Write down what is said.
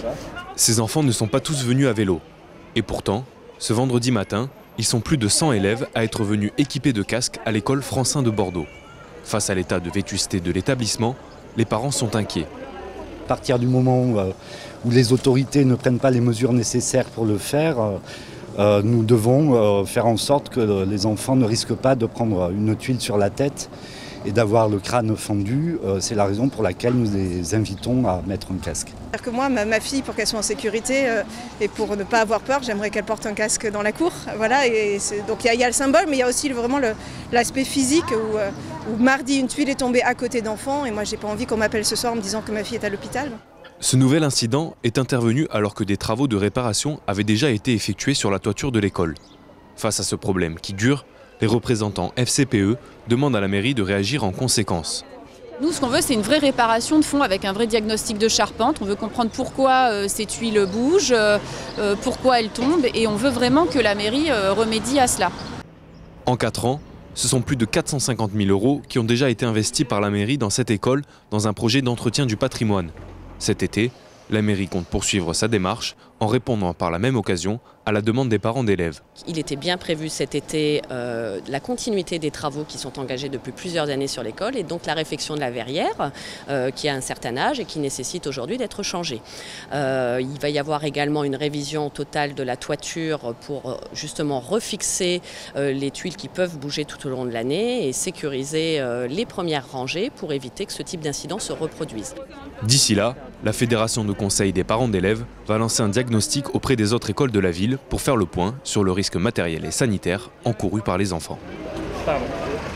Ces enfants ne sont pas tous venus à vélo. Et pourtant, ce vendredi matin, ils sont plus de 100 élèves à être venus équipés de casques à l'école Francin de Bordeaux. Face à l'état de vétusté de l'établissement, les parents sont inquiets. À partir du moment où les autorités ne prennent pas les mesures nécessaires pour le faire, nous devons faire en sorte que les enfants ne risquent pas de prendre une tuile sur la tête et d'avoir le crâne fendu. C'est la raison pour laquelle nous les invitons à mettre un casque. Que moi, ma fille, pour qu'elle soit en sécurité et pour ne pas avoir peur, j'aimerais qu'elle porte un casque dans la cour. Voilà, donc il y a le symbole, mais il y a aussi vraiment l'aspect physique où mardi, une tuile est tombée à côté d'enfants et moi, j'ai pas envie qu'on m'appelle ce soir en me disant que ma fille est à l'hôpital. Ce nouvel incident est intervenu alors que des travaux de réparation avaient déjà été effectués sur la toiture de l'école. Face à ce problème qui dure, les représentants FCPE demandent à la mairie de réagir en conséquence. Nous, ce qu'on veut, c'est une vraie réparation de fond avec un vrai diagnostic de charpente. On veut comprendre pourquoi ces tuiles bougent, pourquoi elles tombent, et on veut vraiment que la mairie remédie à cela. En 4 ans, ce sont plus de 450 000 € qui ont déjà été investis par la mairie dans cette école dans un projet d'entretien du patrimoine. Cet été, la mairie compte poursuivre sa démarche en répondant par la même occasion à la demande des parents d'élèves. Il était bien prévu cet été la continuité des travaux qui sont engagés depuis plusieurs années sur l'école et donc la réfection de la verrière qui a un certain âge et qui nécessite aujourd'hui d'être changée. Il va y avoir également une révision totale de la toiture pour justement refixer les tuiles qui peuvent bouger tout au long de l'année et sécuriser les premières rangées pour éviter que ce type d'incident se reproduise. D'ici là, la Fédération de conseil des parents d'élèves va lancer un diagnostic auprès des autres écoles de la ville pour faire le point sur le risque matériel et sanitaire encouru par les enfants. Pardon.